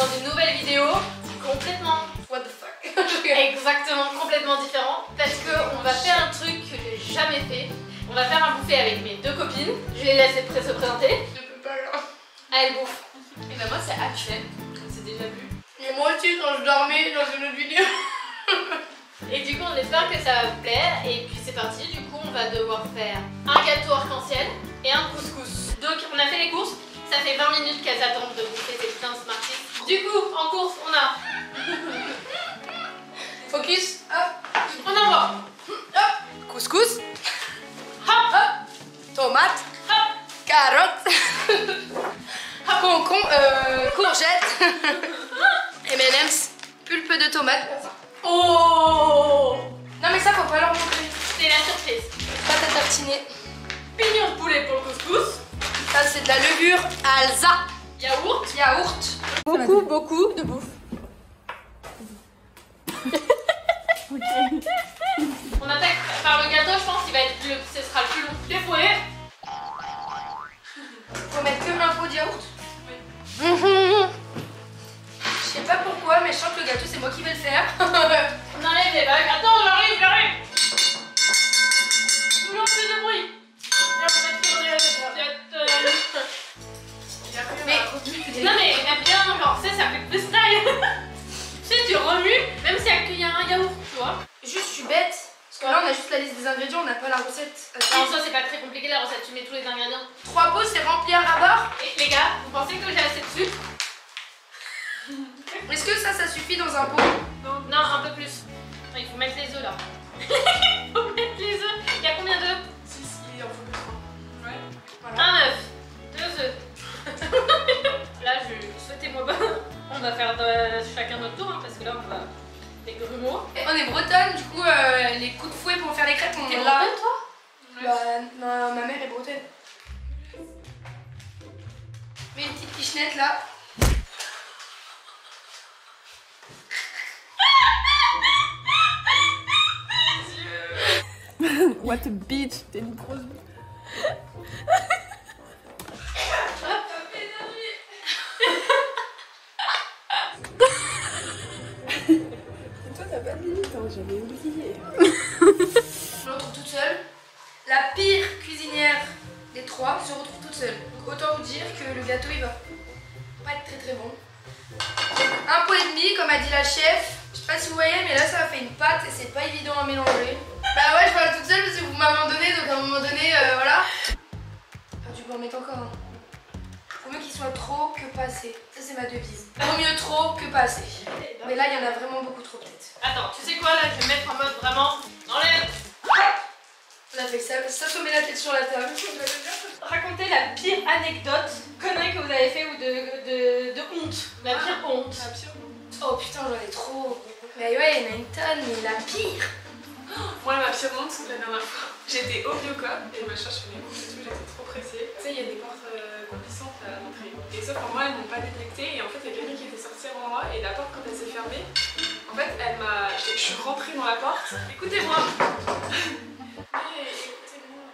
dans une nouvelle vidéo complètement what the fuck. Exactement, complètement différent parce qu'on va faire un truc que j'ai jamais fait. On va faire un buffet avec mes deux copines. Je vais les laisser se présenter. Je peux pas là. Allez, bouffe. Et bah moi c'est Axel, on s'est déjà vu. Et moi aussi quand je dormais dans une autre vidéo. Et du coup on espère que ça va vous plaire. Et puis c'est parti, du coup on va devoir faire un gâteau arc-en-ciel et un couscous. Donc on a fait les courses, ça fait 20 minutes qu'elles attendent de bouffer ces putains de Smarties. Du coup en course on a Focus, hop, on envoie hop, couscous, hop, hop, tomate, hop, carotte, courgette, M&M's, pulpe de tomate. oh. Non mais ça faut pas leur montrer. C'est la surprise. Pâte à tartiner. Pignon de poulet pour le couscous. Ça c'est de la levure Alsa. Yaourt. Yaourt. Beaucoup de bouffe. On attaque par le gâteau, je pense qu'il va être ce sera le plus long. Les fouets. Faut mettre que un pot de yaourt. Oui. Je sais pas pourquoi mais je sens que le gâteau c'est moi qui vais le faire. On enlève les bagues. Attends, j'arrive. Toujours plus de bruit. Mais Non mais j'aime bien, genre, ça fait plus style. Tu sais, tu remues, même s'il y a un yaourt, tu vois. juste je suis bête. Parce que là on a juste la liste des ingrédients, on n'a pas la recette. En soi, c'est pas très compliqué la recette, tu mets tous les ingrédients. 3 pots c'est remplir à bord. Et les gars, vous pensez que j'ai assez de sucre? Est-ce que ça suffit dans un pot? Non, un peu plus. Non, il faut mettre les œufs là. Il faut mettre les œufs. Il y a combien d'œufs? Si, il en faut plus 3. Ouais. Voilà. Un œuf, 2 œufs. Là, souhaitez-moi bonne. On va faire chacun notre tour, hein, parce que là, on va des grumeaux. Et on est bretonne, du coup les coups de fouet pour faire les crêpes on T'es l'a. bretonne, toi? Bah, ma mère est bretonne. Mais une petite pichenette là. What a bitch, t'es une grosse. Toi t'as pas de limite, hein, j'avais oublié. Je me retrouve toute seule. La pire cuisinière des 3 se retrouve toute seule. Donc autant vous dire que le gâteau il va pas être très bon. Un pot et demi comme a dit la chef. Je sais pas si vous voyez mais là ça a fait une pâte et c'est pas évident à mélanger. Bah ouais je parle toute seule parce que vous m'avez donné donc à un moment donné voilà. Ah, tu peux en mettre encore. Hein. Faut mieux qu'il soit trop que pas assez. Ça c'est ma devise. Vaut mieux trop que pas assez. Mais là il y en a vraiment beaucoup trop peut-être. Attends, tu sais quoi là, je vais mettre en mode vraiment. Enlève. On a fait ça sommet la tête sur la table. Racontez la pire anecdote, connerie que vous avez fait ou de honte. La pire honte. La pire. Oh putain j'en ai trop. Mais ouais il y en a une tonne mais la pire. Moi ma pire honte la dernière fois, j'étais au Biocop et machin je fais mes courses et tout, j'étais trop pressée. Tu sais il y a des portes glissantes à l'entrée. Et sauf que moi elles m'ont pas détecté et en fait il y a quelqu'un qui était sorti avant moi et la porte quand elle s'est fermée, en fait elle m'a. Je suis rentrée dans la porte. Écoutez-moi. Écoutez-moi.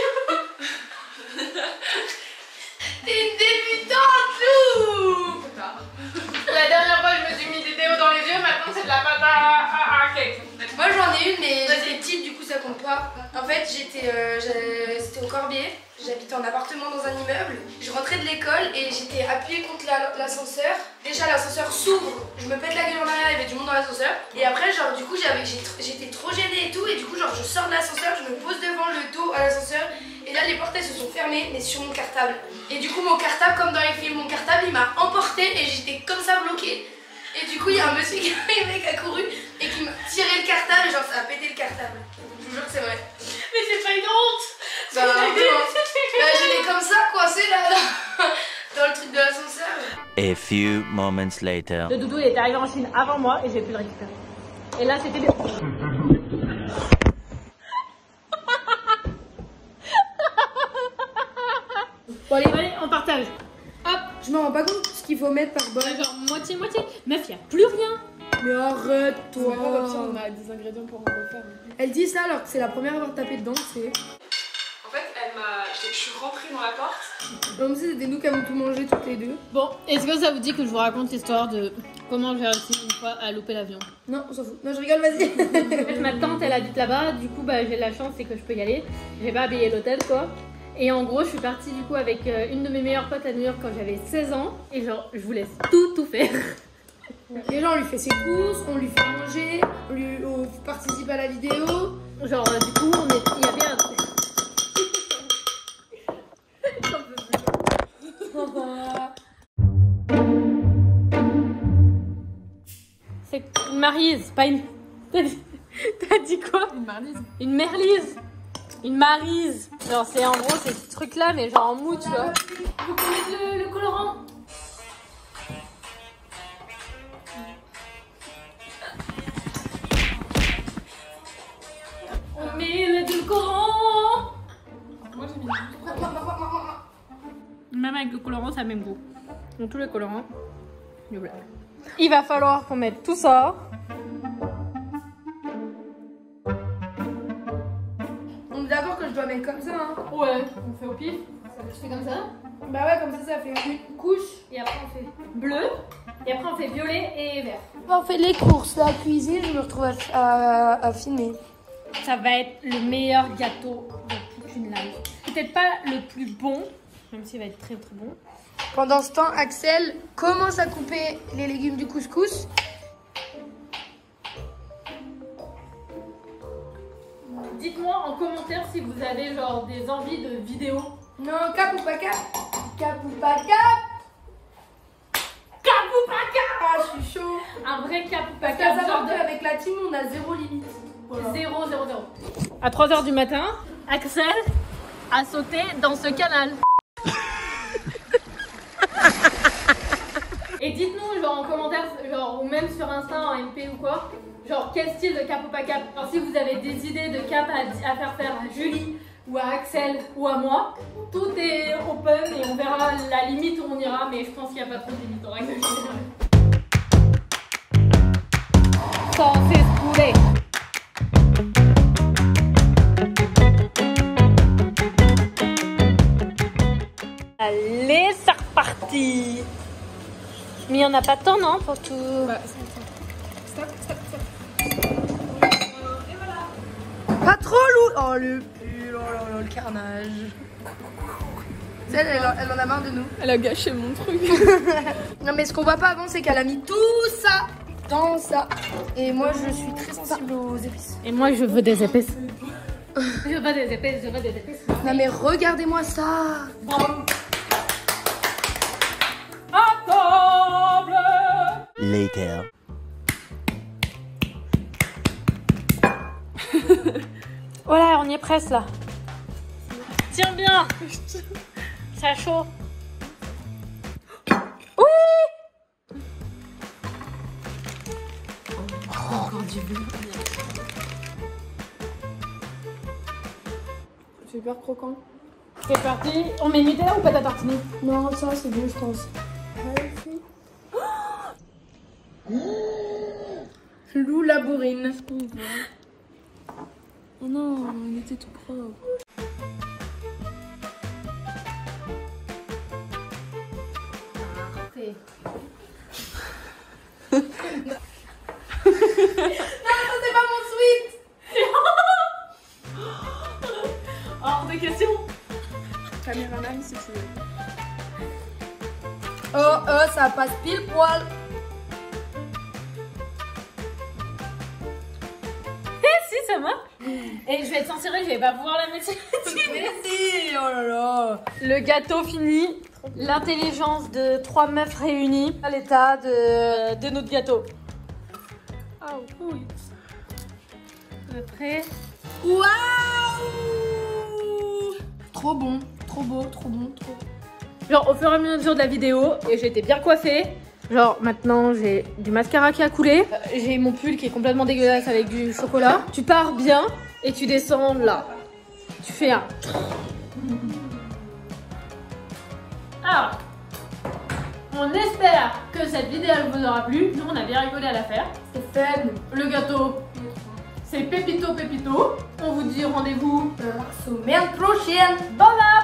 T'es une débutante Lou. Trop tard. La dernière fois, je me suis mis des déos dans les yeux, maintenant c'est de la pâte à cake. Moi j'en ai une mais j'étais petite du coup ça compte pas. En fait c'était au Corbier, j'habitais en appartement dans un immeuble. Je rentrais de l'école et j'étais appuyée contre l'ascenseur. Déjà l'ascenseur s'ouvre, je me pète la gueule en arrière, il y avait du monde dans l'ascenseur. Et après genre du coup j'étais trop gênée et tout et du coup genre je sors de l'ascenseur, je me pose devant le dos à l'ascenseur. Et là les portes elles se sont fermées mais sur mon cartable. Et du coup mon cartable comme dans les films, mon cartable il m'a emporté et j'étais comme ça bloquée. Et du coup il y a un monsieur qui a couru et qui m'a tiré le cartable et genre ça a pété le cartable. Je vous jure que c'est vrai. Mais c'est pas une honte. Bah j'étais comme ça coincée là dans le truc de l'ascenseur. A few moments later. Le doudou il était arrivé en Chine avant moi et j'ai pu le récupérer. Et là c'était Bon allez, on partage. Hop. Je m'en rends pas compte ce qu'il faut mettre par bol. Genre moitié-moitié. Meuf, y'a plus rien. Mais arrête toi. Comme ça on a des ingrédients pour en refaire. Elle dit ça alors que c'est la première à avoir tapé dedans, c'est. En fait elle m'a. je suis rentrée dans la porte. Donc c'était nous qui avons tout mangé toutes les deux. Bon, est-ce que ça vous dit que je vous raconte l'histoire de comment j'ai réussi une fois à louper l'avion? Non, on s'en fout. Non, je rigole, vas-y. En fait, ma tante elle habite là-bas, du coup j'ai de la chance, c'est que je peux y aller. J'ai pas payé l'hôtel quoi. Et en gros, je suis partie du coup avec une de mes meilleures potes à New York quand j'avais 16 ans. Et genre, je vous laisse tout faire. Déjà, on lui fait ses courses, on lui fait manger, on participe à la vidéo. Genre, du coup, il y avait un truc. C'est une maryse, pas une. T'as dit quoi? Une marlise. Une merlise. Une maryse. Genre, c'est en gros, c'est ce truc là, mais genre en mou, tu vois. Vous connaissez le colorant? On met le colorant. Moi j'ai mis Même avec le colorant, ça a le même goût. Donc tous les colorants. Il va falloir qu'on mette tout ça. On est d'accord que je dois mettre comme ça, hein. Ouais, on fait au pif. Je fais comme ça. Bah ouais, comme ça fait une couche. Et après on fait bleu. Et après on fait violet et vert. On fait les courses, la cuisine, je me retrouve à filmer. Ça va être le meilleur gâteau de toute une live. Peut-être pas le plus bon, même s'il va être très très bon. Pendant ce temps, Axel commence à couper les légumes du couscous. Dites-moi en commentaire si vous avez genre des envies de vidéos. Non, cap ou pas cap? Cap ou pas cap? Cap ou pas cap? Ah, je suis chaud. Un vrai cap ou pas Parce qu'à cap. savoir Genre qu'avec la team, on a zéro limite. Voilà. 0, 0, 0. À 3h du matin, Axel a sauté dans ce canal. Et dites-nous genre en commentaire, genre, ou même sur Insta, en MP ou quoi, genre quel style de cap ou pas cap. Alors si vous avez des idées de cap à faire à Julie ou à Axel ou à moi, tout est open et on verra la limite où on ira, mais je pense qu'il n'y a pas trop de limite en règle générale. Sans s'escouler. Allez, c'est reparti. Mais il n'y en a pas tant, non, pour tout. Bah, stop. Et voilà. Pas trop lourd. Oh le pull, oh là là, le carnage. Elle en a marre de nous. Elle a gâché mon truc. Non mais ce qu'on voit pas avant, c'est qu'elle a mis tout ça dans ça. Et moi, je suis très sensible aux épices. Et moi, je veux des épices. Je veux des épices, je veux des épices. Non mais regardez-moi ça. À table. Later. Voilà, on y est presque là. Tiens bien. Ça a chaud. Oui. Encore du beurre. C'est hyper croquant. C'est parti. On met Nutella ou pâte à tartiner? Non, ça c'est mieux, je pense. Lou la bourrine. Oh non, il était tout propre. Parfait. C'est pas mon sweat. Hors de question. Caméraman, si tu veux. Oh, ça passe pile poil. Si, ça va. Et je vais être censurée, je vais pas pouvoir la mettre. Mais si, oh là là. Le gâteau fini. L'intelligence de 3 meufs réunies à l'état de notre gâteau. Ah oui. Après. Waouh. Trop bon, trop beau, trop bon, trop. Genre au fur et à mesure de la vidéo, et j'ai été bien coiffée. Genre maintenant j'ai du mascara qui a coulé. J'ai mon pull qui est complètement dégueulasse avec du chocolat. Tu pars bien et tu descends là. Tu fais un. Alors, on espère que cette vidéo elle vous aura plu. Nous on a bien rigolé à la faire. C'est fun. Le gâteau, C'est Pépito Pépito. On vous dit rendez-vous semaine prochaine. dans la